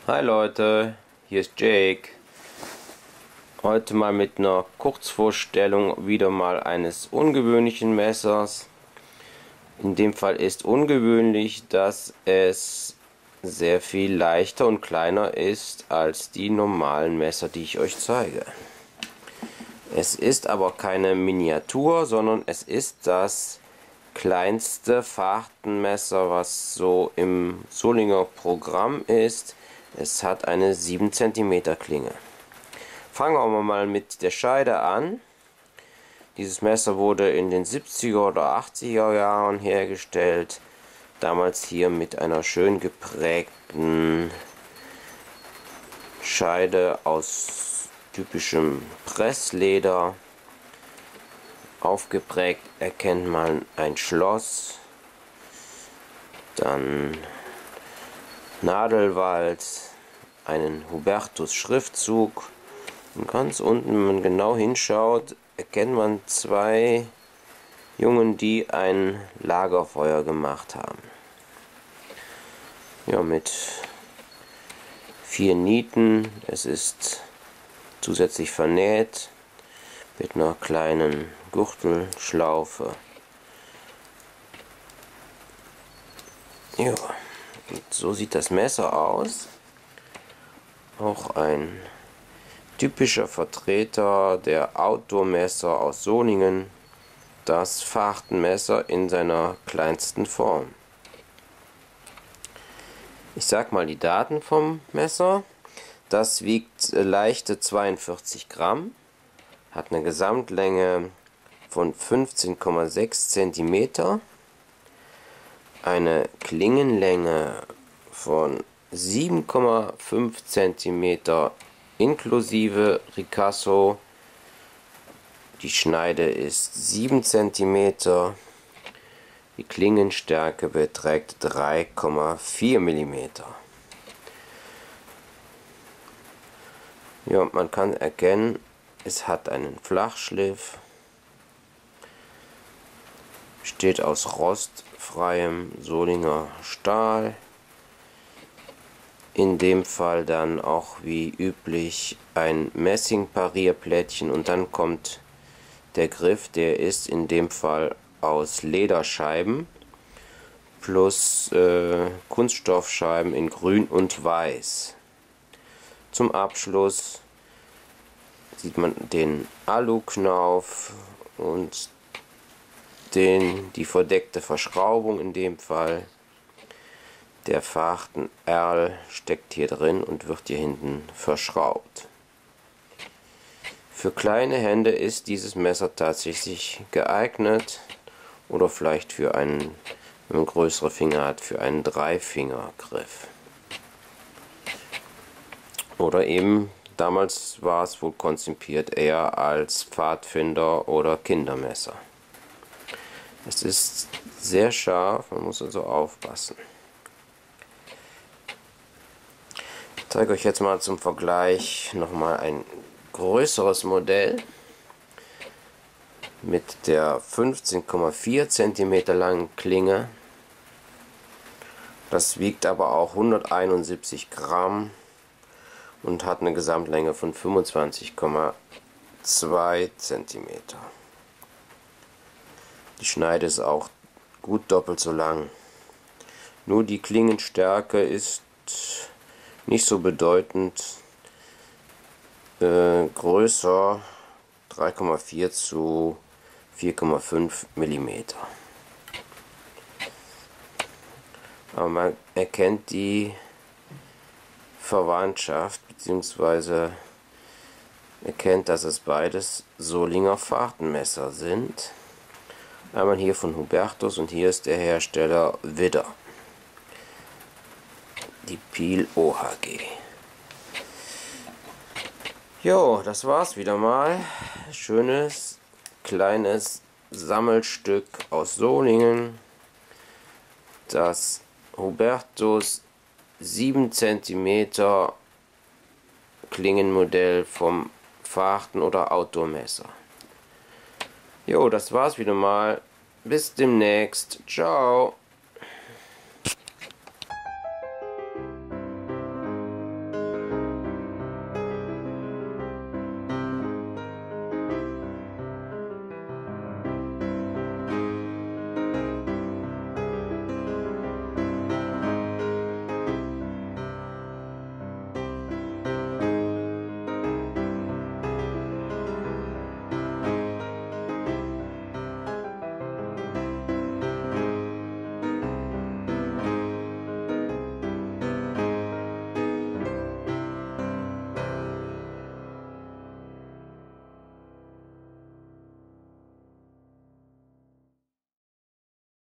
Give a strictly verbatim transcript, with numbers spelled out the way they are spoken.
Hi Leute, hier ist Jake. Heute mal mit einer Kurzvorstellung wieder mal eines ungewöhnlichen Messers. In dem Fall ist ungewöhnlich, dass es sehr viel leichter und kleiner ist als die normalen Messer, die ich euch zeige. Es ist aber keine Miniatur, sondern es ist das kleinste Fachtenmesser, was so im Solinger Programm ist. Es hat eine sieben Zentimeter Klinge. Fangen wir mal mit der Scheide an. Dieses Messer wurde in den siebziger oder achtziger Jahren hergestellt. Damals hier mit einer schön geprägten Scheide aus typischem Pressleder. Aufgeprägt erkennt man ein Schloss, dann Nadelwalz, einen Hubertus-Schriftzug und ganz unten, wenn man genau hinschaut, erkennt man zwei Jungen, die ein Lagerfeuer gemacht haben. Ja, mit vier Nieten. Es ist zusätzlich vernäht mit einer kleinen Gürtelschlaufe. Ja, und so sieht das Messer aus. Auch ein typischer Vertreter der Outdoor-Messer aus Solingen, das Fachtenmesser in seiner kleinsten Form. Ich sag mal die Daten vom Messer. Das wiegt leichte zweiundvierzig Gramm, hat eine Gesamtlänge von fünfzehn Komma sechs Zentimeter, eine Klingenlänge von sieben Komma fünf Zentimeter inklusive Ricasso. Die Schneide ist sieben Zentimeter. Die Klingenstärke beträgt drei Komma vier Millimeter. Ja, man kann erkennen, es hat einen Flachschliff, besteht aus rostfreiem Solinger Stahl. In dem Fall dann auch wie üblich ein Messingparierplättchen und dann kommt der Griff, der ist in dem Fall aus Lederscheiben plus äh, Kunststoffscheiben in Grün und Weiß. Zum Abschluss sieht man den Aluknauf und den, die verdeckte Verschraubung in dem Fall. Der Fachten Erl steckt hier drin und wird hier hinten verschraubt. Für kleine Hände ist dieses Messer tatsächlich geeignet oder vielleicht für einen, wenn man größere Finger hat, für einen Dreifingergriff. Oder eben, damals war es wohl konzipiert eher als Pfadfinder oder Kindermesser. Es ist sehr scharf, man muss also aufpassen. Ich zeige euch jetzt mal zum Vergleich nochmal ein größeres Modell mit der fünfzehn Komma vier Zentimeter langen Klinge. Das wiegt aber auch hunderteinundsiebzig Gramm und hat eine Gesamtlänge von fünfundzwanzig Komma zwei Zentimeter. Die Schneide ist auch gut doppelt so lang. Nur die Klingenstärke ist nicht so bedeutend äh, größer, drei Komma vier zu vier Komma fünf Millimeter. Aber man erkennt die Verwandtschaft bzw. erkennt, dass es beides Solinger Fachtenmesser sind. Einmal hier von Hubertus und hier ist der Hersteller Widder. Die Piel O H G. Jo, das war's wieder mal. Schönes, kleines Sammelstück aus Solingen. Das Hubertus sieben Zentimeter Klingenmodell vom Fachten- oder Outdoor-Messer. Jo, das war's wieder mal. Bis demnächst. Ciao.